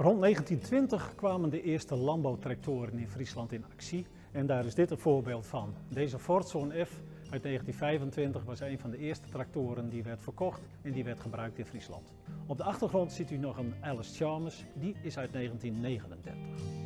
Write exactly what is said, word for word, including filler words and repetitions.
Rond negentientwintig kwamen de eerste landbouwtractoren in Friesland in actie en daar is dit een voorbeeld van. Deze Fordzoon F uit negentien vijfentwintig was een van de eerste tractoren die werd verkocht en die werd gebruikt in Friesland. Op de achtergrond ziet u nog een Allis Chalmers, die is uit negentien negenendertig.